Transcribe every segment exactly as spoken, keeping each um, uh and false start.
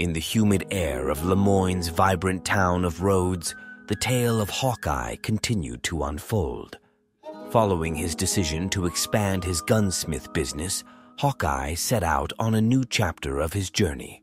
In the humid air of Lemoyne's vibrant town of Rhodes, the tale of Hawkeye continued to unfold. Following his decision to expand his gunsmith business, Hawkeye set out on a new chapter of his journey.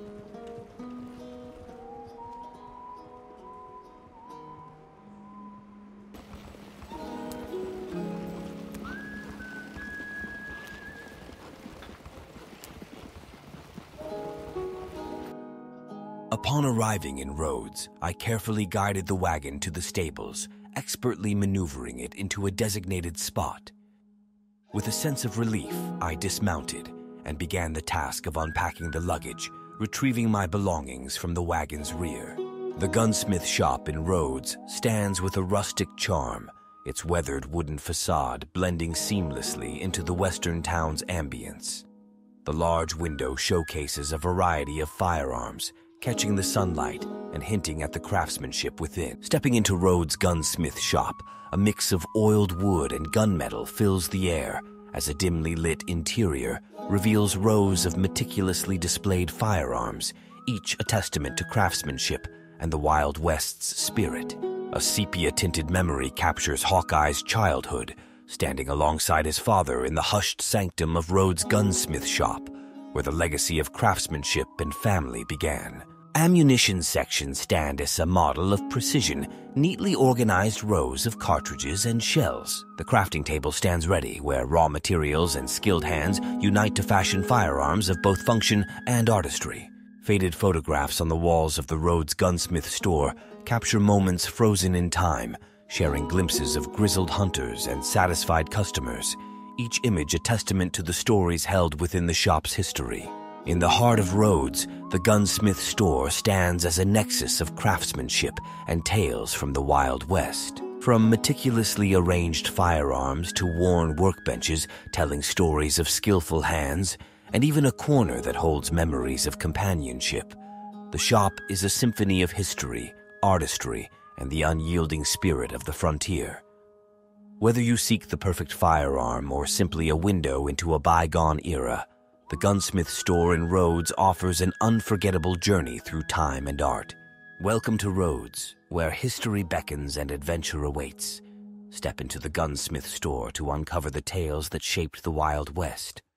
Upon arriving in Rhodes, I carefully guided the wagon to the stables, expertly maneuvering it into a designated spot. With a sense of relief, I dismounted and began the task of unpacking the luggage, retrieving my belongings from the wagon's rear. The gunsmith shop in Rhodes stands with a rustic charm, its weathered wooden facade blending seamlessly into the western town's ambience. The large window showcases a variety of firearms, catching the sunlight and hinting at the craftsmanship within. Stepping into Rhodes' gunsmith shop, a mix of oiled wood and gunmetal fills the air as a dimly lit interior reveals rows of meticulously displayed firearms, each a testament to craftsmanship and the Wild West's spirit. A sepia-tinted memory captures Hawkeye's childhood, standing alongside his father in the hushed sanctum of Rhodes' gunsmith shop, where the legacy of craftsmanship and family began. Ammunition sections stand as a model of precision, neatly organized rows of cartridges and shells. The crafting table stands ready, where raw materials and skilled hands unite to fashion firearms of both function and artistry. Faded photographs on the walls of the Rhodes gunsmith store capture moments frozen in time, sharing glimpses of grizzled hunters and satisfied customers, each image a testament to the stories held within the shop's history. In the heart of Rhodes, the gunsmith store stands as a nexus of craftsmanship and tales from the Wild West. From meticulously arranged firearms to worn workbenches telling stories of skillful hands, and even a corner that holds memories of companionship, the shop is a symphony of history, artistry, and the unyielding spirit of the frontier. Whether you seek the perfect firearm or simply a window into a bygone era, the gunsmith store in Rhodes offers an unforgettable journey through time and art. Welcome to Rhodes, where history beckons and adventure awaits. Step into the gunsmith store to uncover the tales that shaped the Wild West.